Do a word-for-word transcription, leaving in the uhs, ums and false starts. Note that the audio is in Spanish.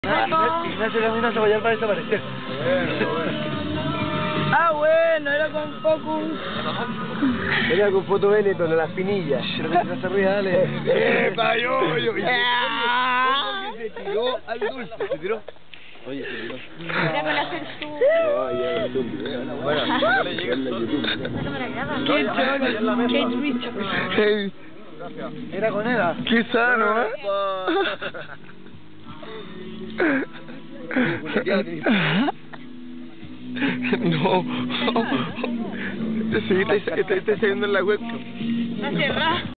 Ignacio camina hacia allá para desaparecer. Bueno, bueno. Ah, bueno, era con Focus. Venía con Foto Benetton en las pinillas. No se ríe, dale. ¡Epa, yo, yo! ¿Y se tiró al dulce? ¿Se tiró? Oye, se tiró. Mira con la censura. Ay, ya, es un video. Bueno, no le llega el sol. Esa cámara graba. Qué cholo, qué rico. Hey, Era con él. ¿Ah? qué sano, ¿eh? No. Sí, está, está, está saliendo en la webcam. Está cerrada.